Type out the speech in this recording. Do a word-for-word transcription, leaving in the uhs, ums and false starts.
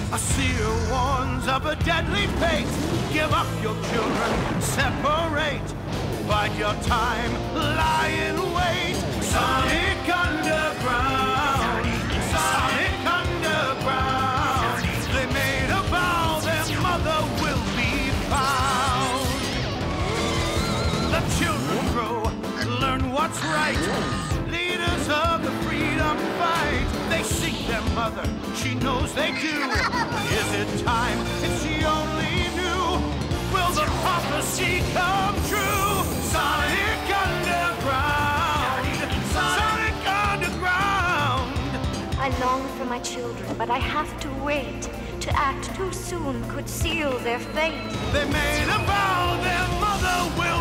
A seer warns of a deadly fate. Give up your children, separate. Bide your time, lie in wait. Sonic Underground, Sonic Underground. They made a vow their mother will be found. The children grow, learn what's right. Leaders of the freedom fight. They seek their mother, she knows they do. Is it time if she only knew? Will the prophecy come true? Sonic Underground, Sonic Underground. I long for my children, but I have to wait. To act too soon could seal their fate. They made a vow their mother will